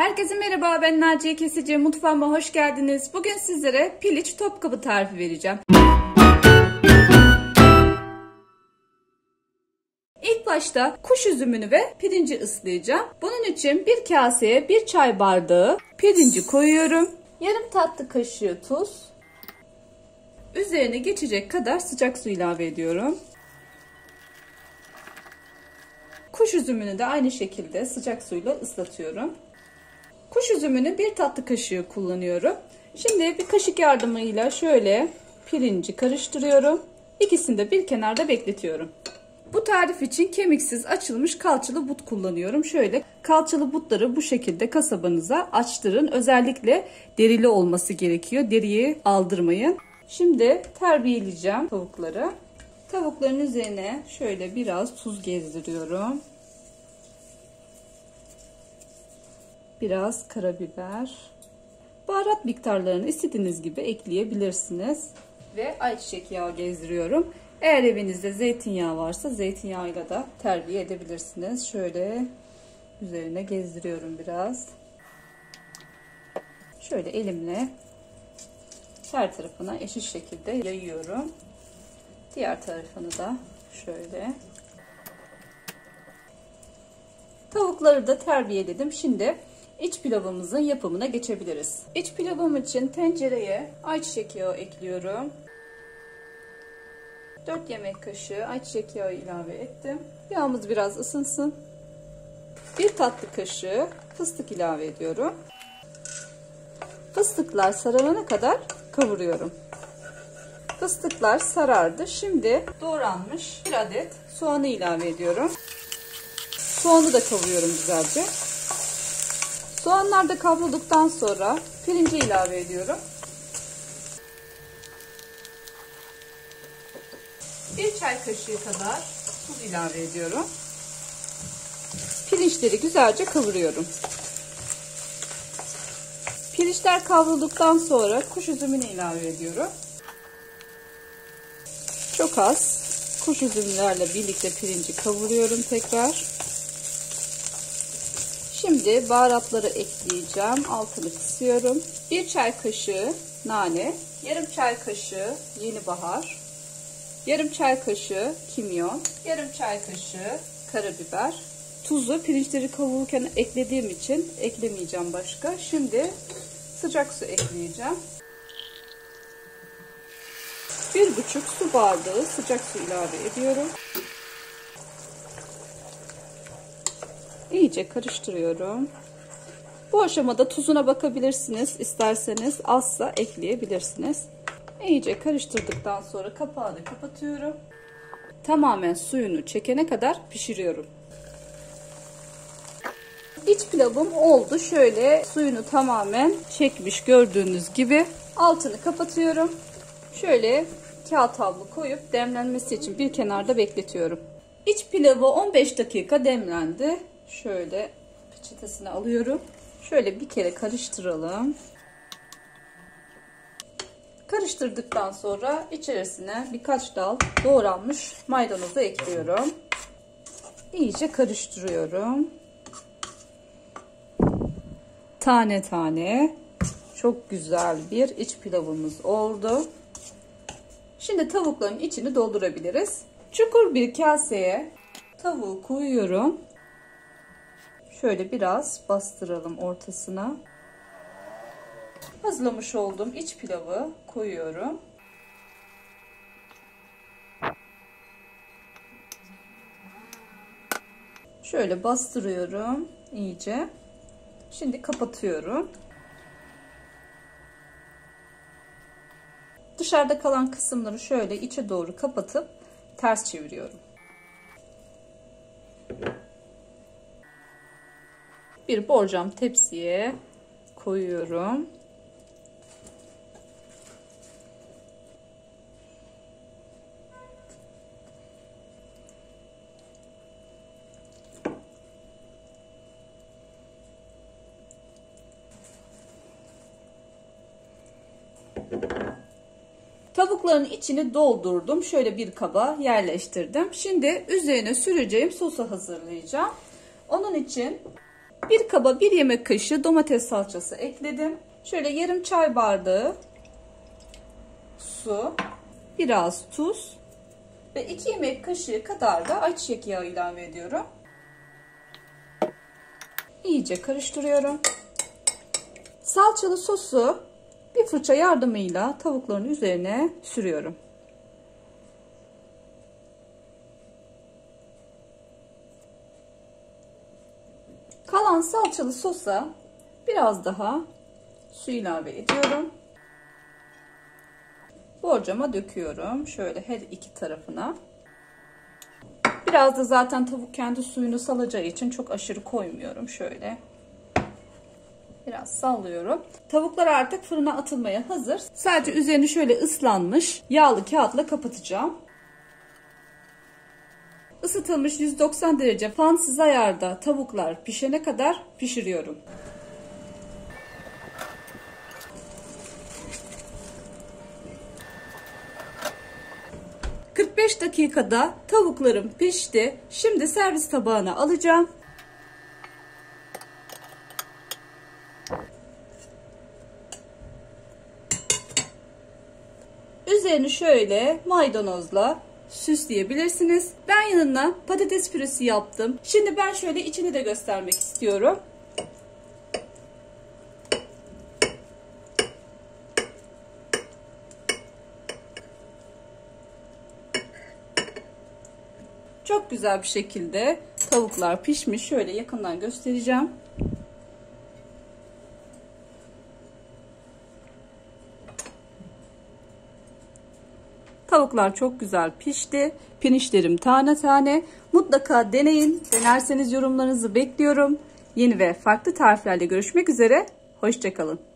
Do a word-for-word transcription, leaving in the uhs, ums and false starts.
Herkese merhaba, ben Naciye Kesici. Mutfağıma hoş geldiniz. Bugün sizlere piliç topkapı tarifi vereceğim. İlk başta kuş üzümünü ve pirinci ıslayacağım. Bunun için bir kaseye bir çay bardağı pirinci koyuyorum. Yarım tatlı kaşığı tuz. Üzerine geçecek kadar sıcak su ilave ediyorum. Kuş üzümünü de aynı şekilde sıcak suyla ıslatıyorum. Kuş üzümünü bir tatlı kaşığı kullanıyorum. Şimdi bir kaşık yardımıyla şöyle pirinci karıştırıyorum. İkisini de bir kenarda bekletiyorum. Bu tarif için kemiksiz açılmış kalçalı but kullanıyorum. Şöyle kalçalı butları bu şekilde kasabanıza açtırın. Özellikle derili olması gerekiyor. Deriyi aldırmayın. Şimdi terbiyeleyeceğim tavukları. Tavukların üzerine şöyle biraz tuz gezdiriyorum. Biraz karabiber. Baharat miktarlarını istediğiniz gibi ekleyebilirsiniz. Ve ayçiçek yağı gezdiriyorum. Eğer evinizde zeytinyağı varsa zeytinyağıyla da terbiye edebilirsiniz. Şöyle üzerine gezdiriyorum biraz. Şöyle elimle her tarafına eşit şekilde yayıyorum. Diğer tarafını da şöyle. Tavukları da terbiyeledim. Şimdi iç pilavımızın yapımına geçebiliriz. İç pilavım için tencereye ayçiçek yağı ekliyorum. dört yemek kaşığı ayçiçek yağı ilave ettim. Yağımız biraz ısınsın. bir tatlı kaşığı fıstık ilave ediyorum. Fıstıklar sararana kadar kavuruyorum. Fıstıklar sarardı. Şimdi doğranmış bir adet soğanı ilave ediyorum. Soğanı da kavuruyorum güzelce. Soğanlar da kavrulduktan sonra pirinci ilave ediyorum. Bir çay kaşığı kadar tuz ilave ediyorum. Pirinçleri güzelce kavuruyorum. Pirinçler kavrulduktan sonra kuş üzümünü ilave ediyorum. Çok az kuş üzümlerle birlikte pirinci kavuruyorum tekrar. Şimdi baharatları ekleyeceğim. Altını kısıyorum. bir çay kaşığı nane, yarım çay kaşığı yeni bahar, yarım çay kaşığı kimyon, yarım çay kaşığı karabiber. Tuzu pirinçleri kavururken eklediğim için eklemeyeceğim başka. Şimdi sıcak su ekleyeceğim. Bir buçuk su bardağı sıcak su ilave ediyorum. İyice karıştırıyorum. Bu aşamada tuzuna bakabilirsiniz. İsterseniz azsa ekleyebilirsiniz. İyice karıştırdıktan sonra kapağını kapatıyorum. Tamamen suyunu çekene kadar pişiriyorum. İç pilavım oldu. Şöyle suyunu tamamen çekmiş gördüğünüz gibi. Altını kapatıyorum. Şöyle kağıt havlu koyup demlenmesi için bir kenarda bekletiyorum. İç pilavı on beş dakika demlendi. Şöyle peçetesini alıyorum. Şöyle bir kere karıştıralım. Karıştırdıktan sonra içerisine birkaç dal doğranmış maydanozu ekliyorum. İyice karıştırıyorum. Tane tane çok güzel bir iç pilavımız oldu. Şimdi tavukların içini doldurabiliriz. Çukur bir kaseye tavuğu koyuyorum. Şöyle biraz bastıralım ortasına. Hazırlamış olduğum iç pilavı koyuyorum. Şöyle bastırıyorum iyice. Şimdi kapatıyorum. Dışarıda kalan kısımları şöyle içe doğru kapatıp ters çeviriyorum. Bir borcam tepsiye koyuyorum. Tavukların içini doldurdum. Şöyle bir kaba yerleştirdim. Şimdi üzerine süreceğim sosu hazırlayacağım. Onun için Bir kaba bir yemek kaşığı domates salçası ekledim. Şöyle yarım çay bardağı su, biraz tuz ve iki yemek kaşığı kadar da ayçiçek yağı ilave ediyorum. İyice karıştırıyorum. Salçalı sosu bir fırça yardımıyla tavukların üzerine sürüyorum. Kalan salçalı sosa biraz daha su ilave ediyorum. Borcama döküyorum. Şöyle her iki tarafına. Biraz da zaten tavuk kendi suyunu salacağı için çok aşırı koymuyorum. Şöyle biraz sallıyorum. Tavuklar artık fırına atılmaya hazır. Sadece üzerini şöyle ıslanmış yağlı kağıtla kapatacağım. Isıtılmış yüz doksan derece fansız ayarda tavuklar pişene kadar pişiriyorum. kırk beş dakikada tavuklarım pişti. Şimdi servis tabağına alacağım. Üzerini şöyle maydanozla süsleyebilirsiniz. Ben yanına patates püresi yaptım. Şimdi ben şöyle içini de göstermek istiyorum. Çok güzel bir şekilde tavuklar pişmiş. Şöyle yakından göstereceğim. Tavuklar çok güzel pişti. Pirinçlerim tane tane. Mutlaka deneyin. Denerseniz yorumlarınızı bekliyorum. Yeni ve farklı tariflerle görüşmek üzere. Hoşça kalın.